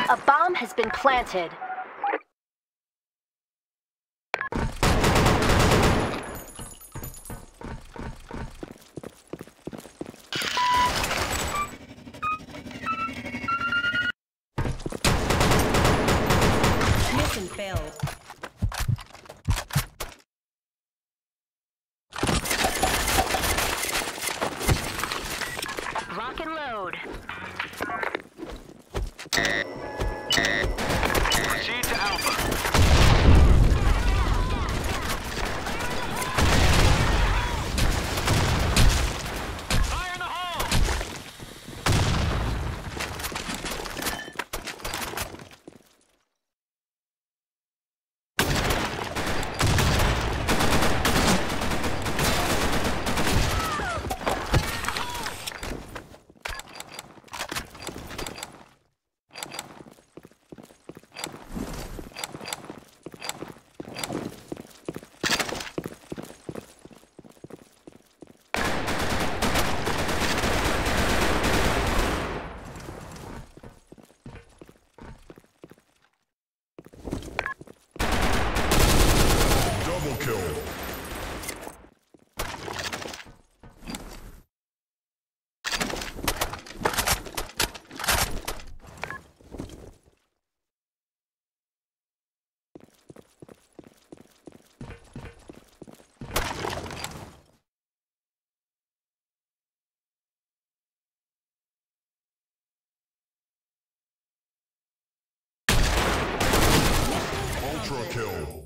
A bomb has been planted. Mission failed. Lock and load. Proceed to Alpha. Fire in the hole! Double kill. Ultra kill.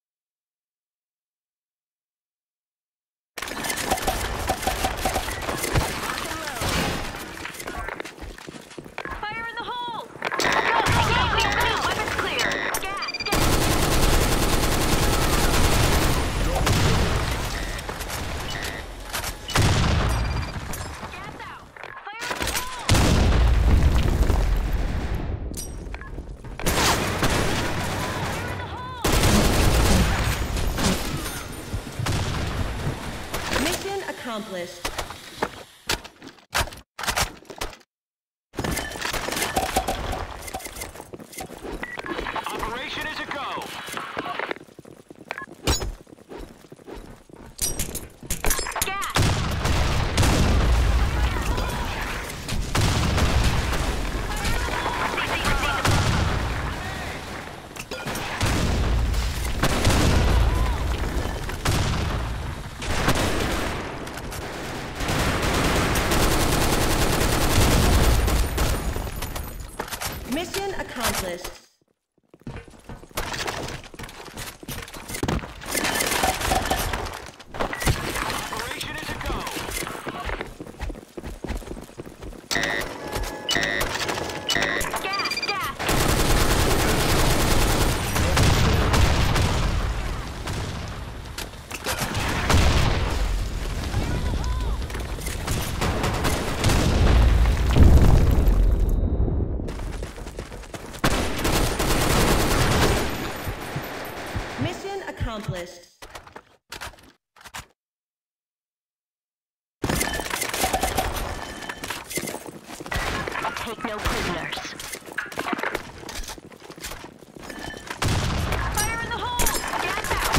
Fire in the hole! Go! Weapons clear! Gas! Gas out! Fire in the hole! Mission accomplished. Operation is a go. Gas! Mission accomplished. Operation is a go. Gas! Gas! Mission accomplished. Take no prisoners. Fire in the hole! Gas out!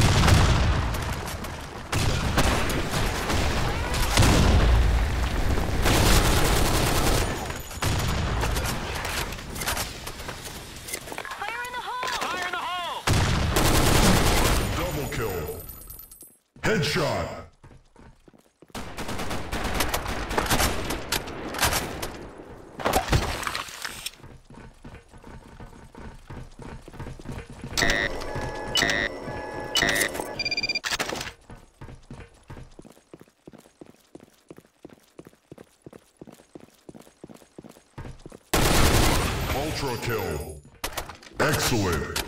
Fire in the hole! Fire in the hole! Double kill. Headshot. Ultra kill. Excellent.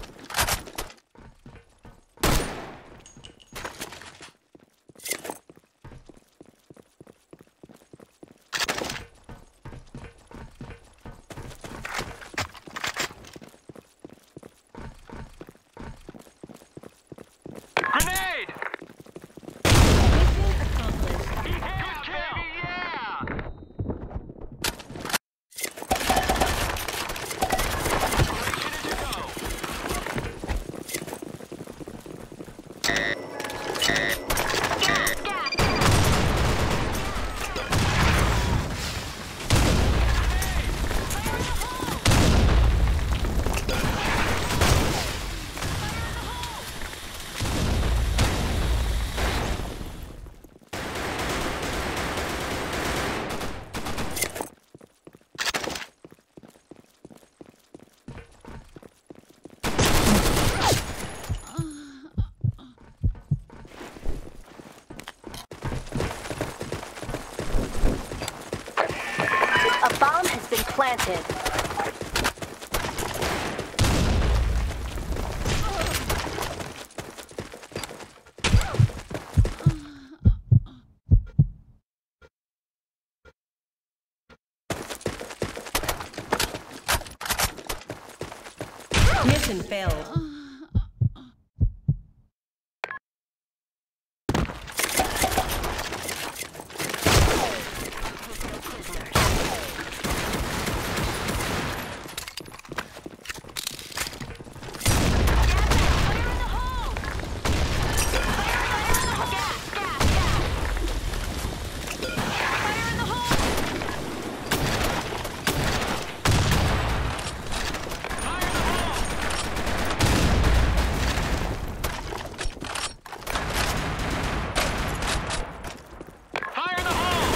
Grenade! Mission accomplished. Good kill! Yeah! planted. Mission failed. Fire in the hole!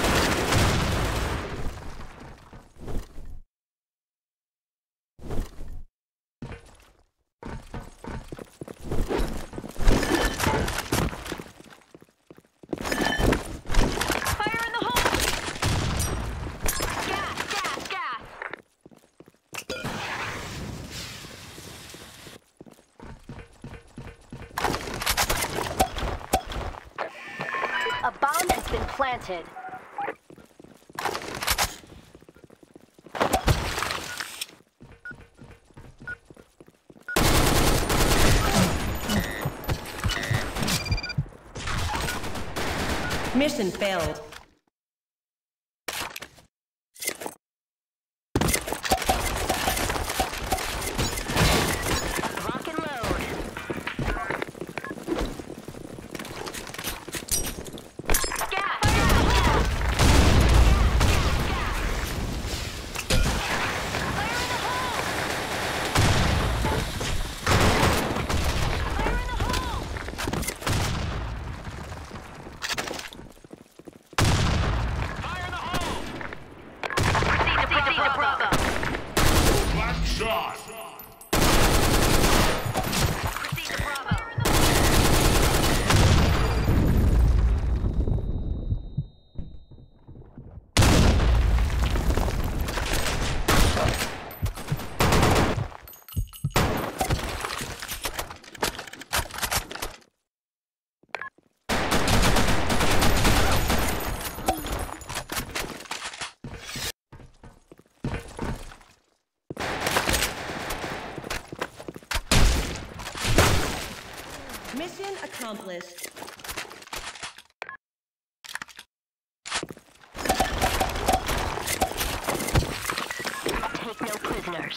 Fire in the hole! Gas, gas, gas! A bomb has been planted. Mission failed. Rock and load. Gas! Fire in the hole! Fire in the hole! Fire in the hole! Fire in the hole! Proceed to Bravo. Last shot. Proceed to Bravo. Mission accomplished. Take no prisoners.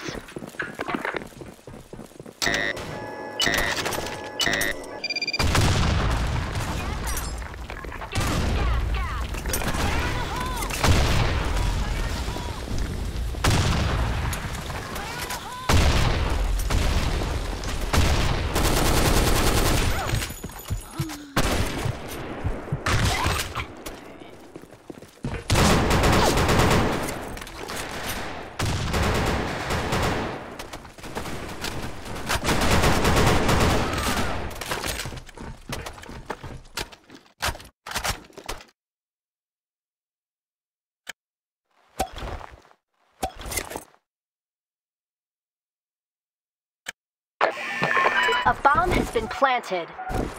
A bomb has been planted.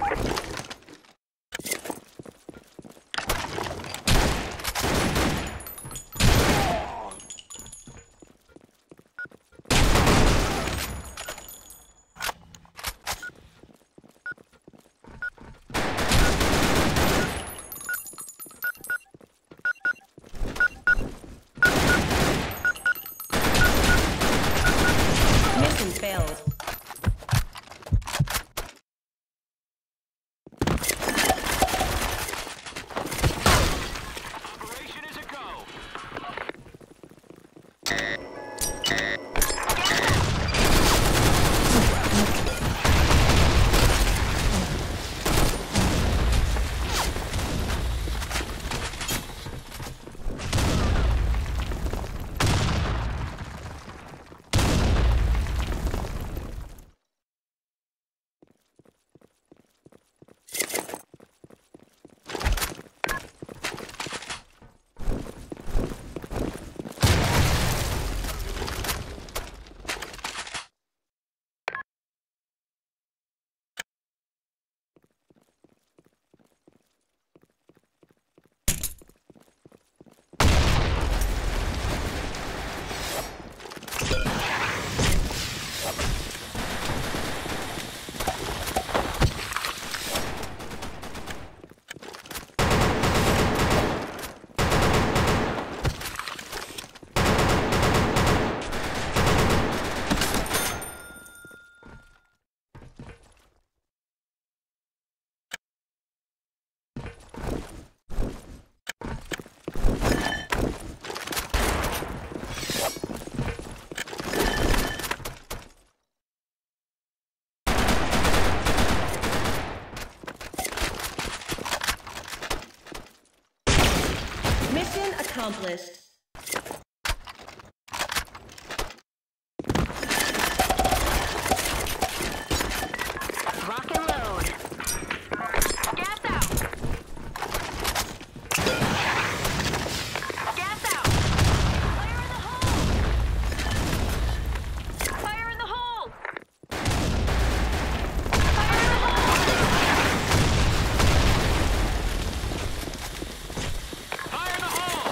Mission failed. Operation is a go! accomplished. Rock and load. Gas out. Gas out. Fire in the hole. Fire in the hole. Fire in the hole. Fire in the hole!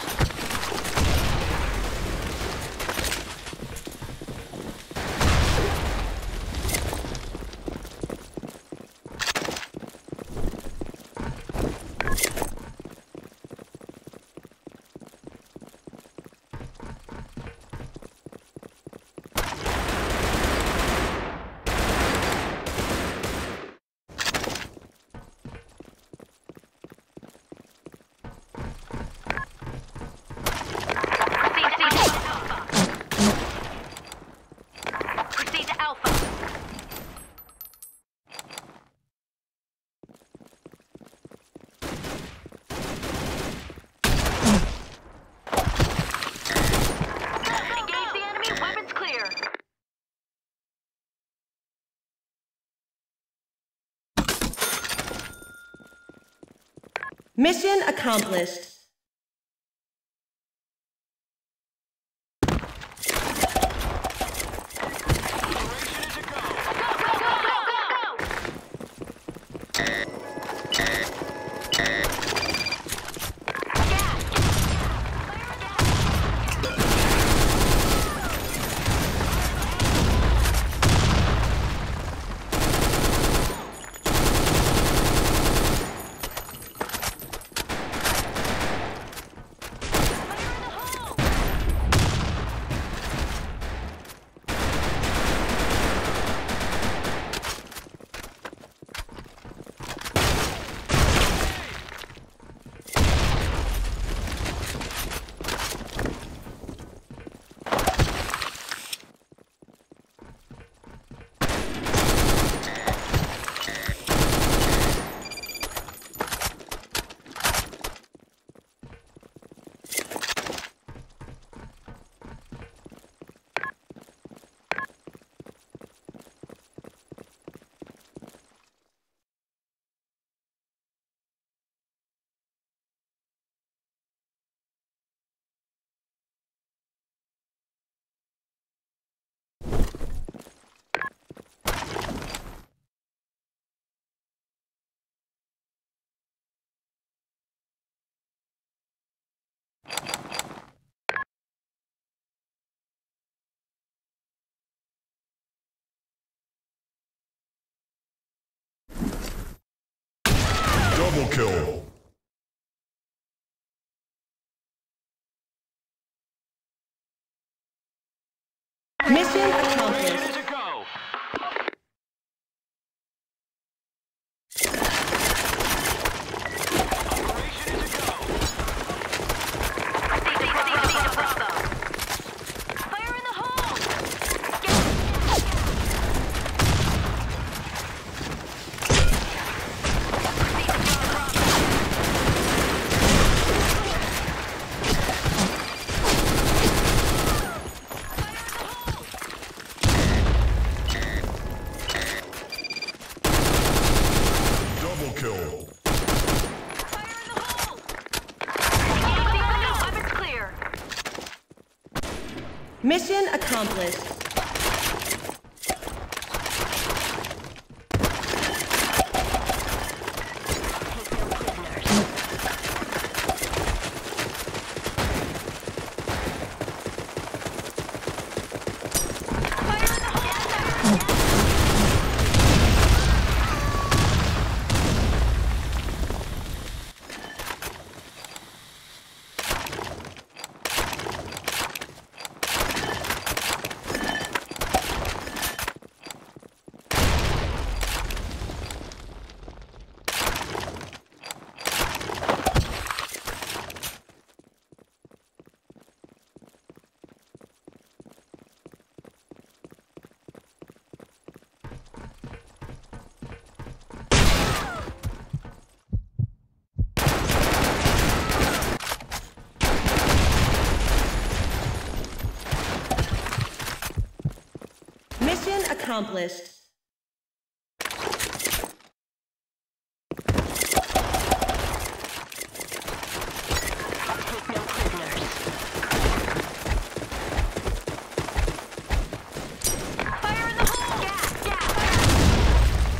Proceed to Alpha. Engage the enemy. Weapons clear. Mission accomplished. Operation is a go! Go, go, go, go, go! Gas. Double kill. Mission Operation accomplished. is a go! Operation is a go! Proceed to Bravo. Fire in the hole. Proceed to Bravo. Double kill. Weapons clear. Mission accomplished. accomplished. Take no prisoners. Fire in the hole! Gas! Gas!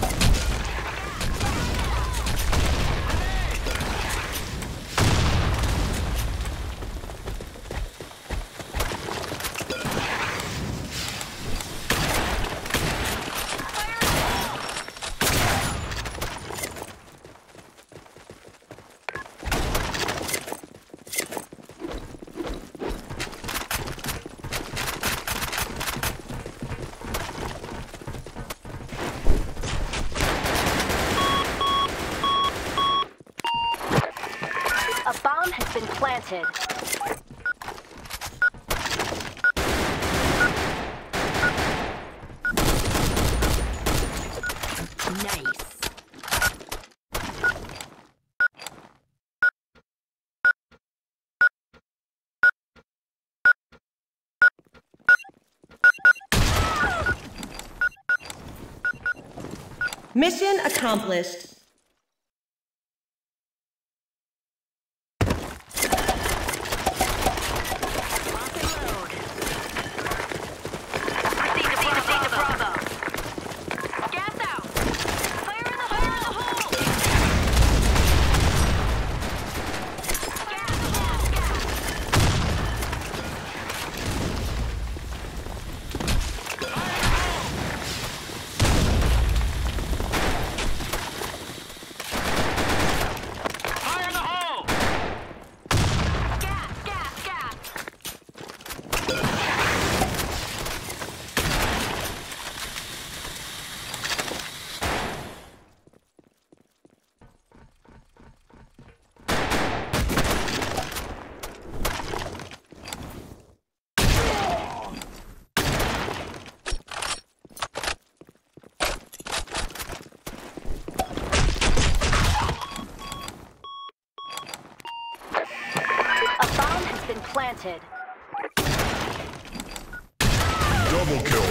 A bomb has been planted. Nice. Mission accomplished. Fire in the hole! A bomb has been planted. Double kill.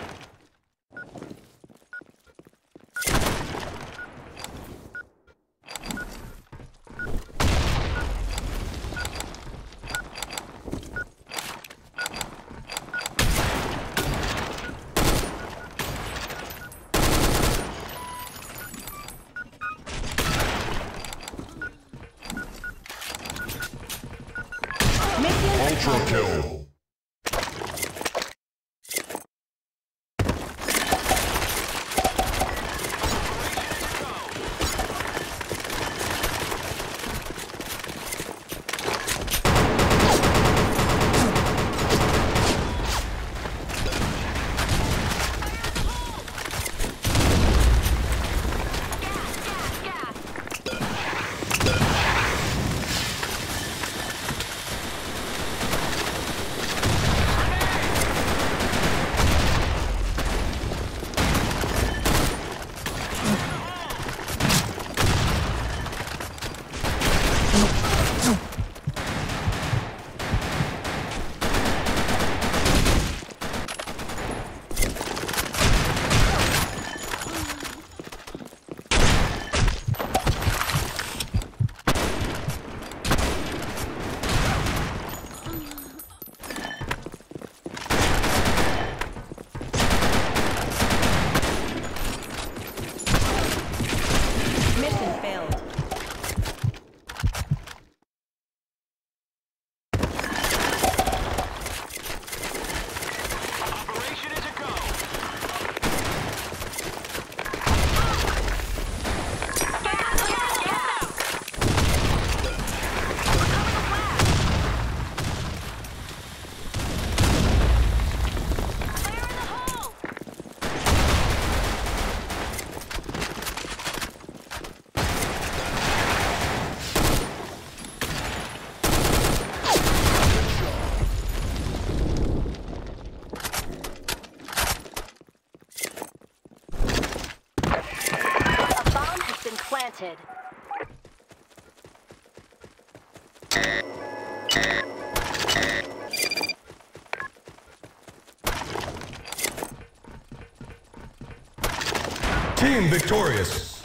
Mission Ultra accomplished. kill. Team victorious.